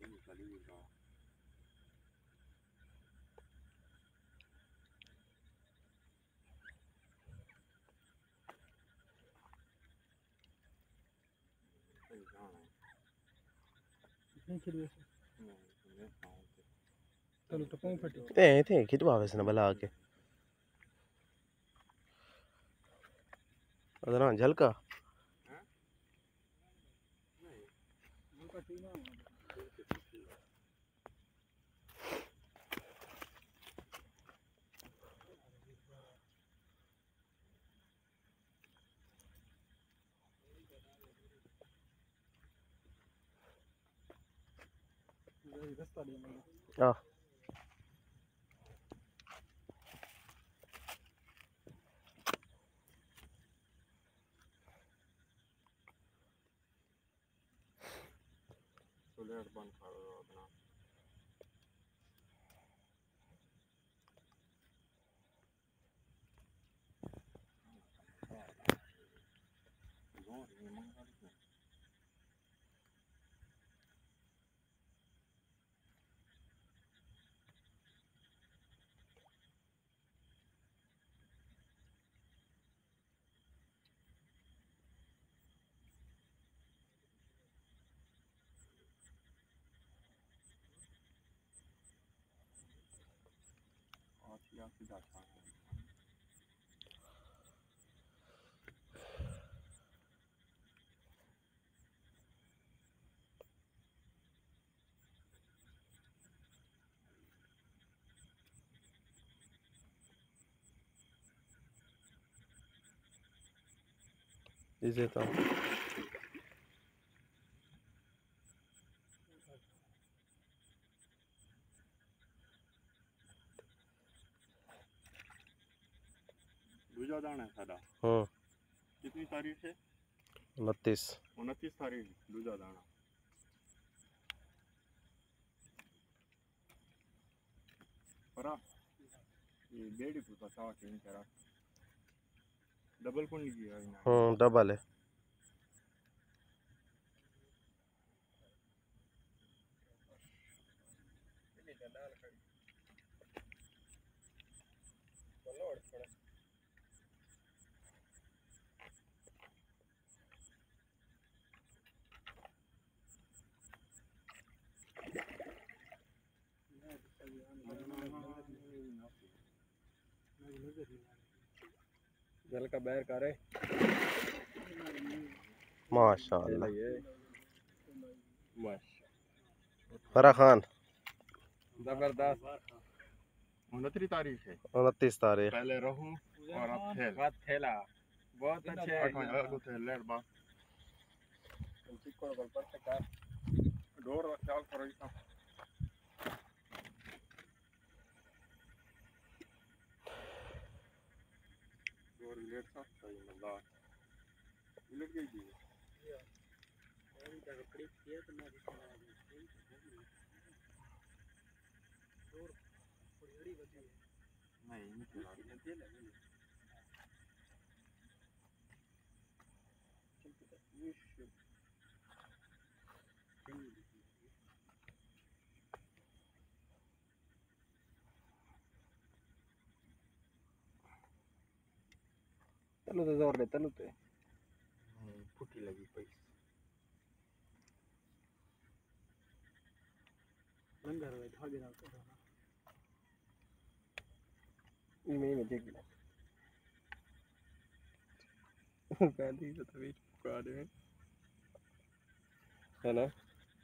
थे खिंचवा वैसे भला के अदना झलका आ इसे तो दूजा दाना है सादा। कितनी तारीख है? 29 तारीख दूजा दाना। परा ये बेड़ी पुता सावा के करा डबल कौन लिया है? डबल है जल का बैर करे माशाअल्लाह फरा खान जबरदस्त। 29 तारीख है। 29 तारीख पहले रहूं और अब थैला बहुत अच्छे है। डोर ख्याल करो इसका डोर लेट सा सही मल्ला लेट गई थी और इधर खड़ी थी तो मैं डोर थोड़ी बड़ी नहीं नहीं चलो तो जोर दे तनु ते फुटी लगी पई लंगर वे भागे ना में देख ले गाली तो तभी का दे है ना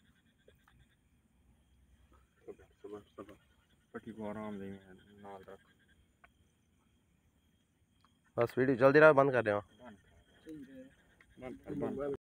सुबह पट्टी को आराम देंगे नाल रख बस वीडियो जल्दी रहा बंद कर दे बंद